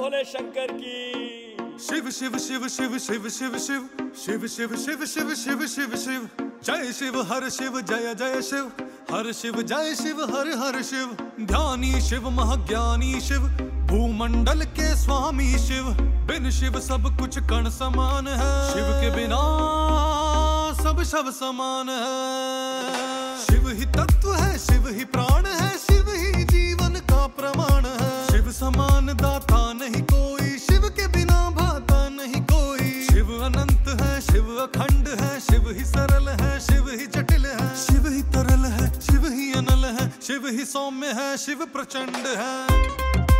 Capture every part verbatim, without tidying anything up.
भोले शंकर की। शिव शिव शिव शिव शिव शिव शिव शिव शिव शिव शिव शिव शिव शिव जय शिव हर शिव जय जय शिव हर शिव जय शिव हर हर शिव। ध्यानी शिव महाज्ञानी शिव भूमंडल के स्वामी शिव। बिन शिव सब कुछ कण समान है, शिव के बिना सब शव समान है। शिव ही तत्व है, शिव ही प्राण है, शिव ही जीवन का प्रमाण है। शिव समान दाता नहीं कोई, शिव के बिना भाता नहीं कोई। शिव अनंत है, शिव अखंड है, शिव ही सरल है, शिव ही जटिल है, शिव ही तरल है, शिव ही अनल है, शिव ही सौम्य है, शिव प्रचंड है।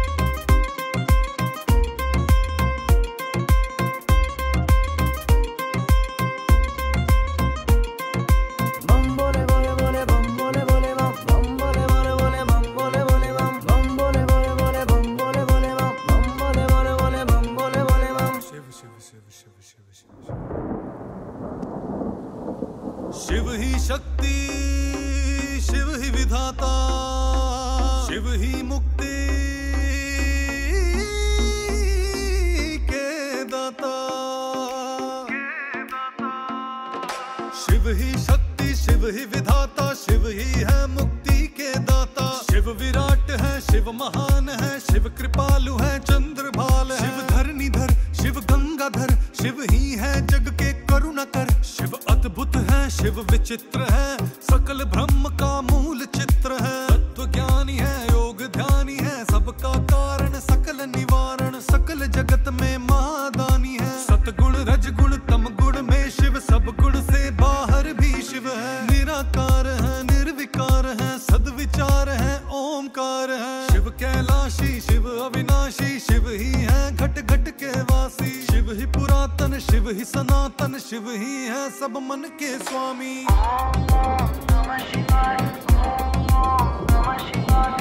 शिव ही शक्ति, शिव ही विधाता, शिव ही मुक्ति के दाता। शिव ही शक्ति, शिव ही विधाता, शिव ही है मुक्ति के दाता। शिव विराट है, शिव महान है, शिव कृपालु है, चंद्रभाल है। शिव धरणीधर, शिव गंगाधर, शिव ही है जग के करुणाकर। शिव अद्भुत है, शिव विचित्र है, सकल ब्रह्म का मूल चित्र है। तत्व ज्ञानी है, योग ध्यानी है, सबका कारण सकल निवारण। सकल जगत में महादानी है, सतगुण रजगुण तम गुण में शिव। सब गुण से बाहर भी शिव है, निराकार है, निर्विकार है, सद्विचार है, ओमकार है। शिव कैलाशी, शिव अविनाशी, शिव ही है घट घट के वासी। शिव ही पुरातन, शिव ही सनातन, शिव ही है सब मन के स्वामी। ओम नमः शिवाय, ओम नमः शिवाय।